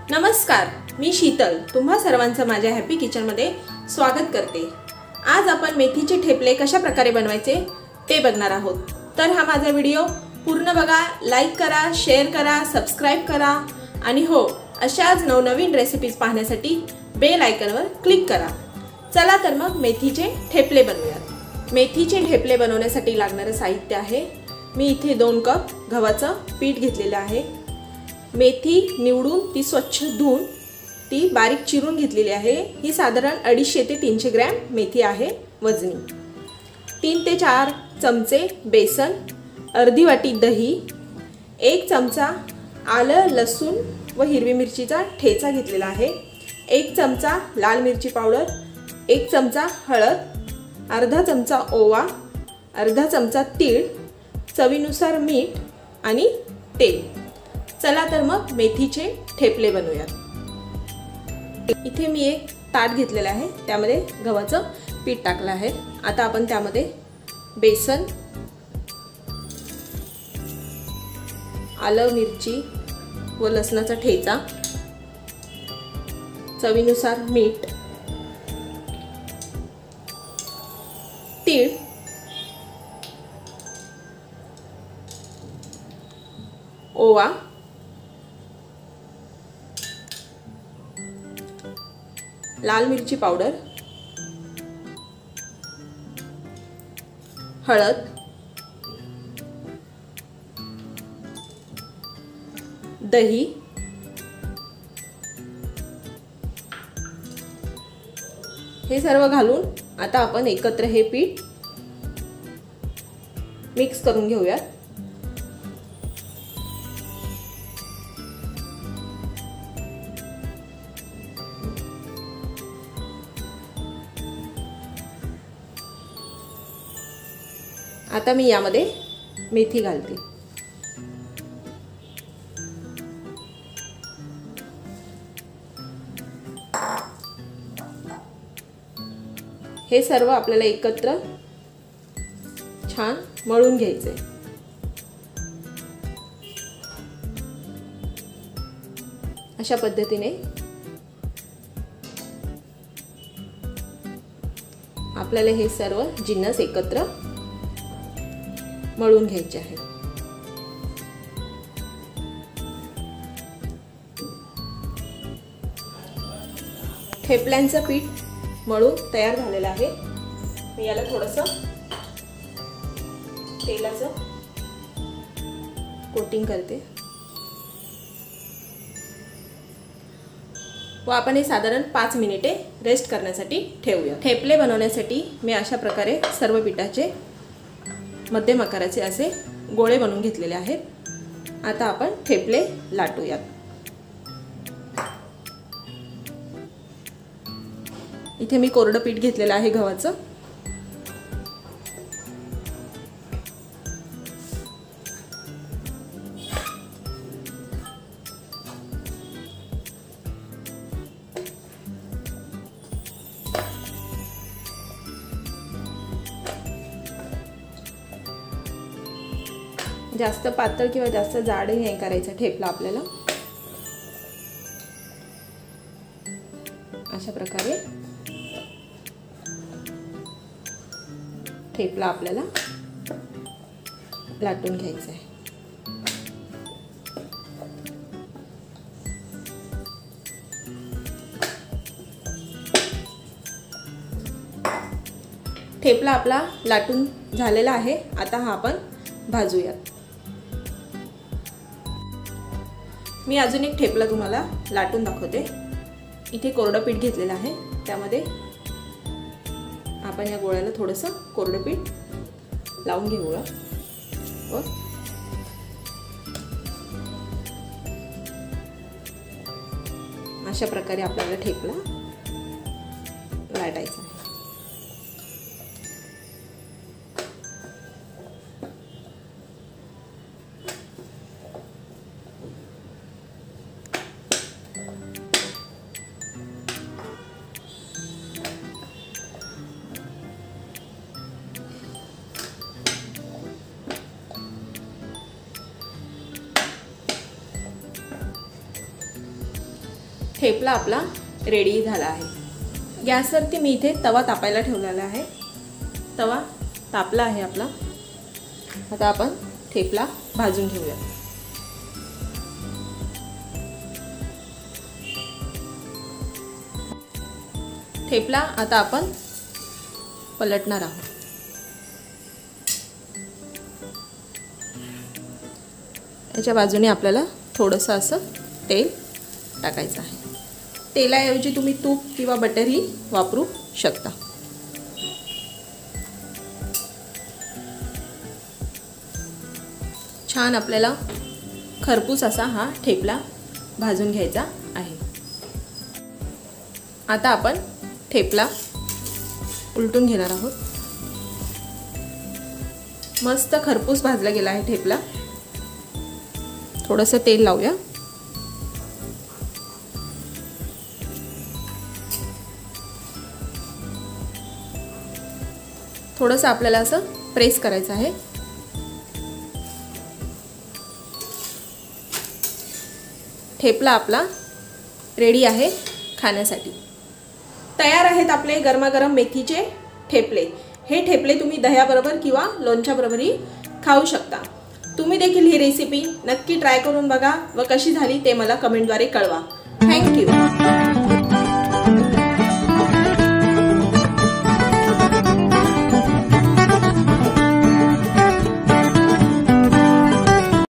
नमस्कार, मी शीतल तुम्हा सर्वांचं माझ्या हॅपी किचनमध्ये स्वागत करते। आज आपण मेथीचे ठेपले कशा प्रकारे बनवायचे ते बघणार आहोत। तर हा माझा व्हिडिओ पूर्ण बघा, लाईक करा, शेअर करा, सबस्क्राइब करा आणि हो, अशाच नवनवीन रेसिपीज पाहण्यासाठी बेल आयकॉनवर क्लिक करा। चला तर मग मेथीचे ठेपले बनवूयात। मेथीचे ठेपले बनवण्यासाठी लागणारे साहित्य आहे, मी इथे 2 कप गव्हाचं पीठ घेतलेलं आहे। मेथी निवडून ती स्वच्छ धुवून ती बारीक चिरून घेतलेली आहे। ही साधारण 250 ते 300 ग्रॅम मेथी आहे वजनी। 3 ते 4 चमचे बेसन, अर्धी वाटी दही, 1 चमचा आलं लसूण व हिरवी मिरचीचा ठेचा घेतलेला आहे, 1 चमचा लाल मिरची पावडर, 1 चमचा हळद, अर्धा चमचा ओवा, अर्धा चमचा तीळ, चवीनुसार मीठ आणि तेल। चला तर मग मेथीचे ठेपले बनवूयात। इथे मी एक ताट घेतलेलं आहे, त्यामध्ये गव्हाचं पीठ टाकलं आहे। आता आपण त्यामध्ये बेसन, आलं मिरची व लसणाचा ठेचा, चवीनुसार मीठ, तीळ, ओवा, लाल मिरची पावडर, हळद, दही, हे सर्व घालून आता आपण एकत्र हे पीठ मिक्स करून घेऊयात। आता मी यामध्ये मेथी घालते। हे सर्व आपल्याला एकत्र छान मळून घ्यायचे। अशा पद्धतीने आपल्याला हे सर्व जिन्नस एकत्र मळून घ्यायचे आहे। ठेपल्यांचं पीठ मळून तयार झालेलं आहे। मी याला थोडंसं तेलाचं कोटिंग करते व आपण हे साधारण 5 मिनिटे रेस्ट करण्यासाठी ठेवूया। ठेपले बनवण्यासाठी मी अशा प्रकारे सर्व पिठाचे मध्यम आकाराचे असे गोळे बनवून घेतलेले आहेत। आता आपण ठेपले लाटूयात। इथे मी कोरडं पीठ घेतलेलं आहे गव्हाचं। जास्त पातळ किंवा जास्त जाडही नाही करायचा ठेपला आपल्याला। अशा प्रकारे ठेपला आपल्याला लाटून घ्यायचा आहे। ठेपला आपला लाटून झालेला आहे। आता हा आपण भाजूयात। मी अजून एक ठेपला तुम्हाला लाटून दाखवते। इथे कोरडं पीठ घेतलेलं आहे, त्यामध्ये आपण या गोळ्याला थोडंसं कोरडं पीठ लावून घेऊया व अशा प्रकारे आपल्याला ठेपला लाटायचा आहे। ठेपला आपला रेडी झाला आहे। गॅसवरती मी इथे तवा तापायला ठेवलेला आहे। तवा तापला आहे आपला। आता आपण ठेपला भाजून घेऊया। ठेपला आता आपण पलटणार आहोत। याच्या बाजूने आपल्याला थोडंसं असं तेल टाकायचं आहे। तेलाऐवजी तुम्ही तूप किंवा बटरही वापरू शकता। छान आपल्याला खरपूस असा हा ठेपला भाजून घ्यायचा आहे। आता आपण ठेपला उलटून घेणार आहोत। मस्त खरपूस भाजला गेला आहे ठेपला। थोडंसं तेल लावूया। थोडंसं आपल्याला असं प्रेस करायचं आहे। ठेपला आपला रेडी आहे खाण्यासाठी। तयार आहेत आपले गरमागरम मेथीचे ठेपले। हे ठेपले तुम्ही दह्याबरोबर किंवा लोणच्याबरोबरही खाऊ शकता। तुम्ही देखील ही रेसिपी नक्की ट्राय करून बघा व कशी झाली ते मला कमेंटद्वारे कळवा। थँक्यू।